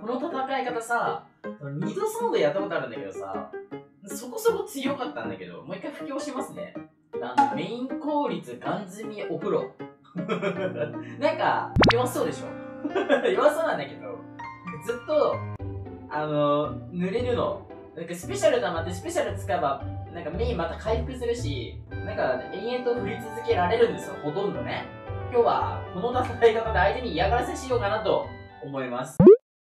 この戦い方さ、2度3度やったことあるんだけどさ、そこそこ強かったんだけど、もう一回布教しますね。メイン効率ガン積みお風呂。なんか、弱そうでしょ。弱そうなんだけど、ずっと、濡れるの。なんかスペシャル溜まってスペシャル使えば、なんかメインまた回復するし、なんか延々と振り続けられるんですよ、ほとんどね。今日は、この戦い方で相手に嫌がらせしようかなと思います。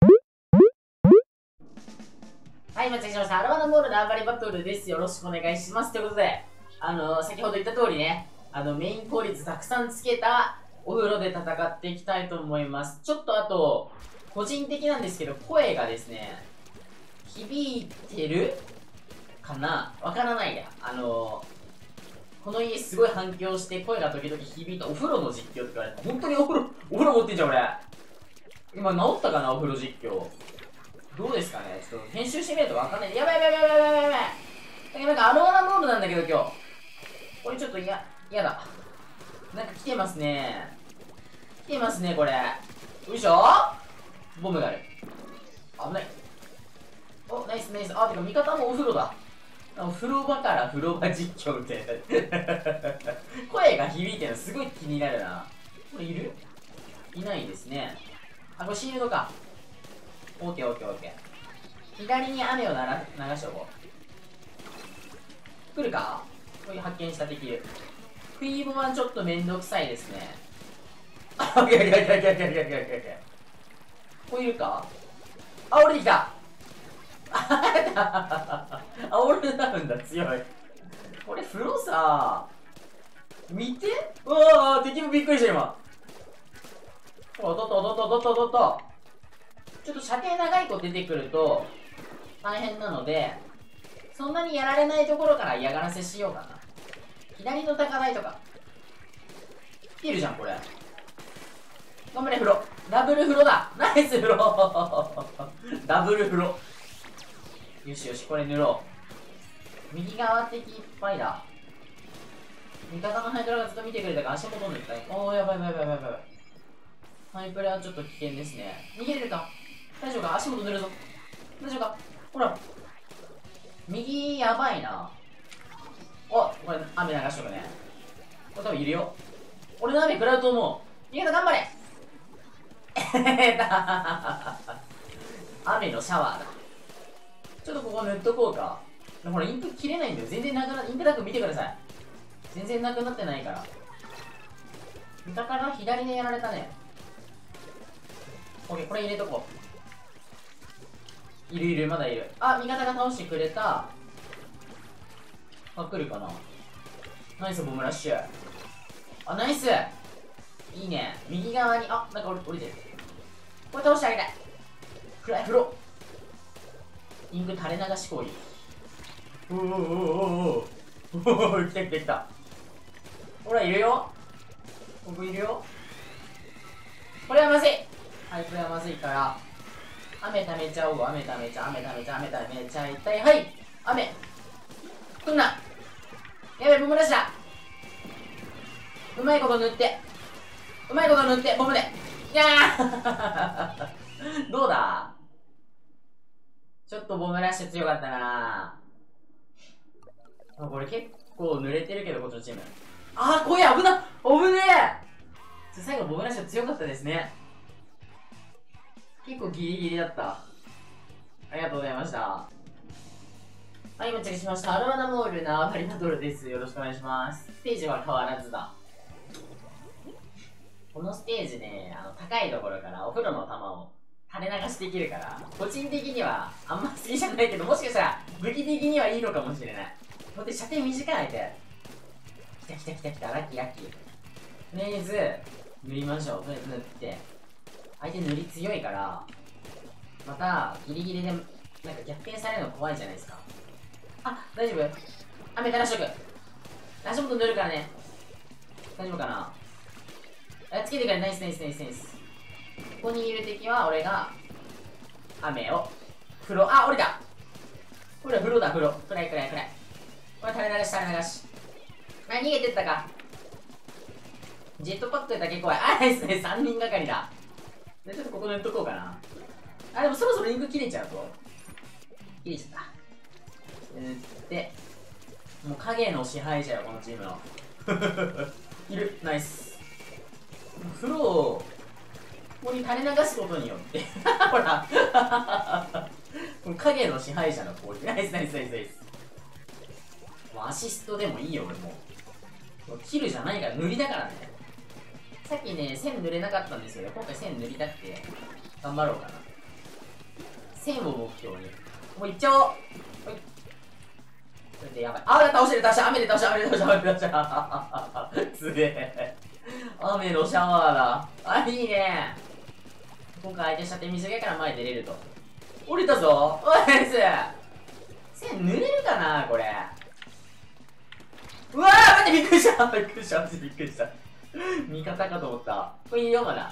はい、間違えました。アルバナボールの暴れバトルです。よろしくお願いします。ということで、先ほど言った通りね、メイン効率たくさんつけたお風呂で戦っていきたいと思います。ちょっとあと、個人的なんですけど、声がですね、響いてるかなわからないや。この家すごい反響して声が時々響いたお風呂の実況とか言われて、本当にお風呂持ってんじゃん、俺。今治ったかな、お風呂実況。どうですかね、ちょっと編集してみるとわかんない。やばいやばいやばいやばいやばいやばい。なんかアローナモードなんだけど今日。これちょっとやだ。なんか来てますね。来てますね、これ。よいしょボムがある。危ない。お、ナイスナイス。あ、てか味方もお風呂だ。風呂場から風呂場実況みたいな。声が響いてるのすごい気になるな。これいる？いないですね。あ、これシールドか。オーケーオーケーオーケー。左に雨を流しておこう。来るか？こういう発見した敵いる。フィーボはちょっとめんどくさいですね。あ、いやいやいやいやいやいやいやいや。こういるか？あ、俺できた。あ、俺なるんだ、強い。これ風呂さ、見て。うわー、敵もびっくりした今。おっとっとっとっとっとっとっとっと。ちょっと射程長い子出てくると大変なので、そんなにやられないところから嫌がらせしようかな。左の高台とかいるじゃん、これ。頑張れ、風呂。ダブル風呂だ。ナイス風呂。ダブル風呂。よしよし、これ塗ろう。右側敵いっぱいだ。味方のハイドラがずっと見てくれたから足元塗った。おー、やばいやばいやばいやばい。ハイプレはちょっと危険ですね。逃げれるか？大丈夫か？足元塗るぞ。大丈夫か？ほら。右やばいな。お、これ雨流しとくね。これ多分いるよ。俺の雨食らうと思う。逃げた、頑張れ。雨のシャワーだ。ちょっとここ塗っとこうか。ほら、インク切れないんだよ。全然なくな、インクタック見てください。全然なくなってないから。だから左でやられたね。オッケー、これ入れとこう。いるいる、まだいる。あ、味方が倒してくれた。あ、来るかな。ナイスボムラッシュ。あ、ナイス。いいね。右側に、あ、なんか降りてる。これ倒してあげたい。暗い風呂。インク垂れ流し攻撃。おおおおおおお、来た来た来た。ほら、いるよ。僕いるよ。これはまずい。はい、これはまずいから、雨ためちゃおう。雨ためちゃ、雨ためちゃ、雨ためちゃいたい。はい、雨。来んな。やべえ、ボム出した。うまいこと塗って。うまいこと塗って、ボムで。いやーどうだ？ちょっとボムラッシュ強かったな。これ結構濡れてるけど、こっちのチーム。あー、怖え、危なっ、危ねえ。最後ボムラッシュ強かったですね。結構ギリギリだった。ありがとうございました。はい、お待ちしました。アルバナモール縄張りバトルです。よろしくお願いします。ステージは変わらずだ。このステージね、高いところからお風呂の玉を垂れ流しできるから、個人的にはあんま好きじゃないけど、もしかしたら武器的にはいいのかもしれない。ほんで、射程短い相手。来た来た来た来た、ラッキーラッキー。とりあえず、塗りましょう。とりあえず塗って。相手塗り強いから、また、ギリギリで、なんか逆転されるの怖いじゃないですか。あ、大丈夫？雨垂らしとく。足元塗るからね。大丈夫かな？あ、つけてくれ。ナイスナイスナイスナイス。ここにいる敵は、俺が、雨を、風呂、あ、降りた。これ風呂だ、風呂。暗い暗い暗い。これ垂れ流し垂れ流し。あ、逃げてったか。ジェットパックだけ怖い。あ、ナイスね。3人がかりだ。で、ちょっとここ塗っとこうかな。 あ、でもそろそろインク切れちゃうと。切れちゃった。で、もう影の支配者よ、このチームの。いる、ナイス。フローを、ここに垂れ流すことによって、ほら、もう影の支配者の攻撃。ナイスナイスナイスナイス。もうアシストでもいいよ、俺もう。キルじゃないから、塗りだからね。さっきね、線塗れなかったんですけど、今回線塗りたくて、頑張ろうかな。線を目標に。もういっちゃおう。はい。それでやばい。あ、倒してる、倒した。雨で倒した、雨で倒した、雨で倒した。すげえ。雨のシャワーだ。あ、いいね。今回相手した手短いから前出れると。降りたぞ。おい、ナイス。線塗れるかな、これ。うわー、待って、びっくりした。びっくりした、びっくりした。味方かと思った。これいいよ、まだ。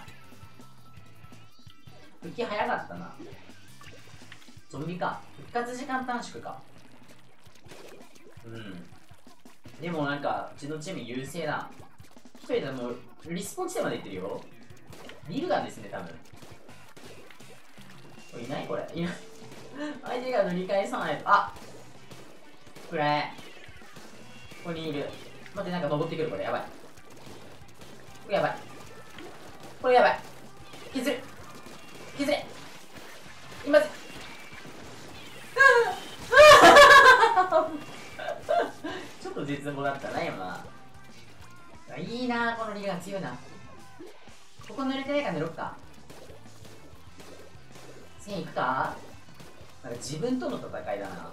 復帰早かったな。ゾンビか。復活時間短縮か。うん。でもなんか、うちのチーム優勢だ。一人でもう、リスポン地点まで行ってるよ。リルガンですね、多分。これいないこれ。いない。相手が塗り返さないと。あ、これ。ここにいる。待って、なんか登ってくる、これ。やばい。これやばい。これやばい。削る。削れ。今ぜ。ちょっと絶望だったな、今な。いいな、このリーガー強いな。ここ塗れてないから塗ろっか。線いくか。なんか自分との戦いだな。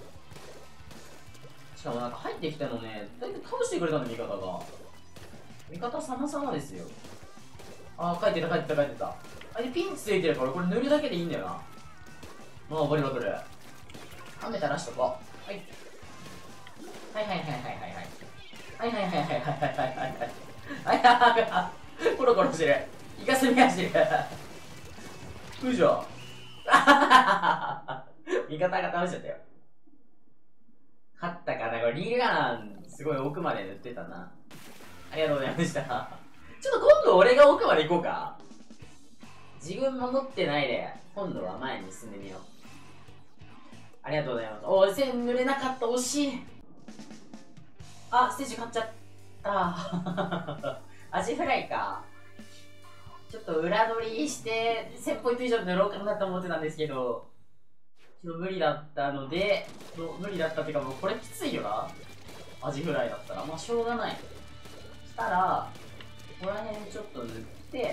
しかもなんか入ってきたのね、だいぶ倒してくれたの、味方が。味方様々ですよ。あー、帰ってた、帰ってた、帰ってた。あれピンチついてるから、これ塗るだけでいいんだよな。もう、バリバリ。雨垂らしとこう。はい。はいはいはいはいはいはい。はいはいはいはいはいはいはいはいはいはいはい。コロコロしてる。イカスミ走る。うじょ。味方が倒しちゃったよ。勝ったかな。これリールガンすごい奥まで塗ってたな。ありがとうございました。ちょっと今度俺が奥まで行こうか。自分守ってないで、今度は前に進んでみよう。ありがとうございます。おー、線塗れなかった、惜しい。あ、ステージ買っちゃった。アジフライか。ちょっと裏取りして、1000ポイント以上塗ろうかなと思ってたんですけど、ちょっと無理だったので、無理だったっていうか、もうこれきついよな。アジフライだったら。まあ、しょうがない。したら、ここら辺ちょっと塗って、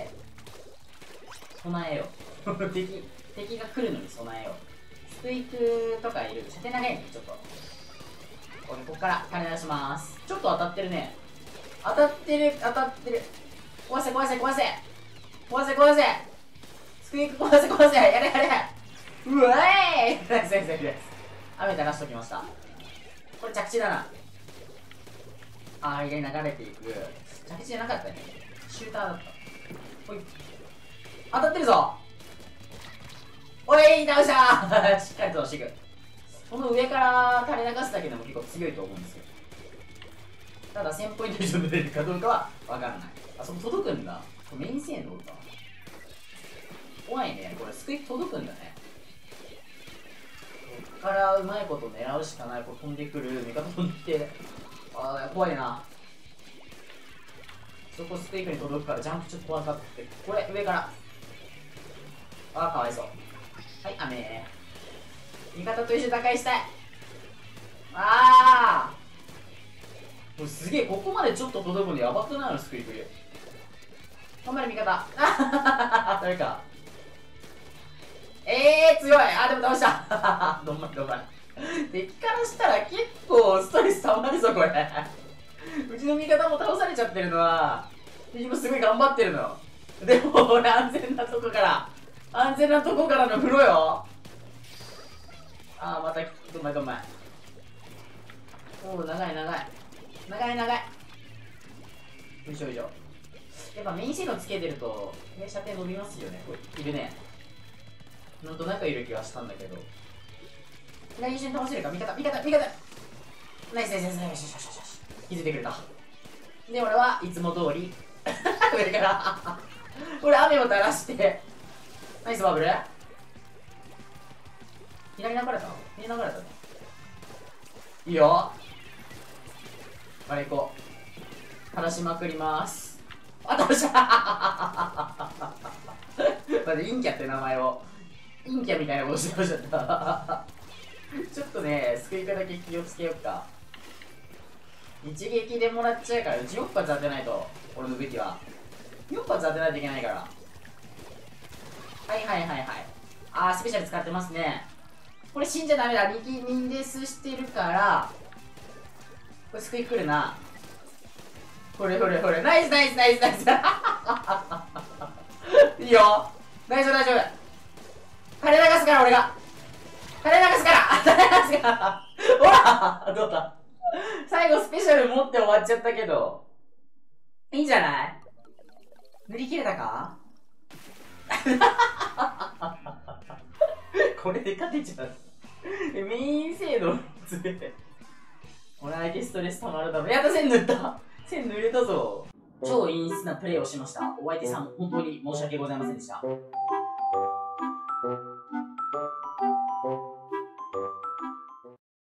備えよう。敵が来るのに備えよう。スクイクとかいる。射程長いね、ちょっと。ここから垂れ出します。ちょっと当たってるね。当たってる、当たってる。壊せ、壊せ、壊せ。壊せ、壊せ。スクイク壊せ、壊せ。やれ、やれ。うわーい。ナイス、ナイス、ナイス。雨垂らしときました。これ着地だな。あー、入れ流れていく。着地じゃなかったね。シューターだった。ほい。当たってるぞ。おい、倒したー。しっかりと押していく。この上から垂れ流すだけでも結構強いと思うんですよ。ただ1000ポイント以上出るかどうかは分からない。あ、そこ届くんだ。これメイン性能か。怖いね。これスクイップ届くんだね。こっからうまいこと狙うしかない。こう飛んでくる。味方飛んできて。あー、怖いな。そこスクイップに届くからジャンプちょっと怖かった。これ上から。あー、かわいそう。はい、雨。味方と一緒に打開したい。ああ、もうすげえ、ここまでちょっと届くのやばくないの、スクイップ。頑張れ味方。あはは、誰か。強い。あ、でも倒した。どんまいどんまい。敵からしたら結構ストレス溜まるぞ、これ。うちの味方も倒されちゃってるのは、敵もすごい頑張ってるの。でも俺安全なとこからの風呂よ。あー、またどんまいどんまい。おー、長い長い長い長い。よいしょよいしょ。やっぱメインシードつけてると、ね、射程伸びますよね。これいるね。なんとなくいる気はしたんだけど。左一緒に倒せるか。味方味方味方。ナイスナイスナイスナイス。よしよしよしよし。気づいてくれた。で俺はいつも通り上からこれ雨を垂らしてナイスバブル。 左流れた？右流れたね。いいよ。あれ行こう。話しまくります。あ、倒したまず陰キャって名前を。陰キャみたいなことしてましたちょっとね、救い方だけ気をつけよっか。一撃でもらっちゃうから、うち4発当てないと、俺の武器は。4発当てないといけないから。はいはいはいはい。あー、スペシャル使ってますね。これ死んじゃダメだ。2デスしてるから、これ救い来るな。ほれほれほれ。ナイスナイスナイスナイスいいよ。大丈夫大丈夫。金流すから俺が。金流すから金流すからほらどうだ最後スペシャル持って終わっちゃったけど。いいんじゃない？塗り切れたかこれで勝てちゃうメイン精度つれて。俺相手ストレス溜まるだろ。やった、線塗った。線塗れたぞ。超陰湿なプレーをしました。お相手さん、本当に申し訳ございませんでした。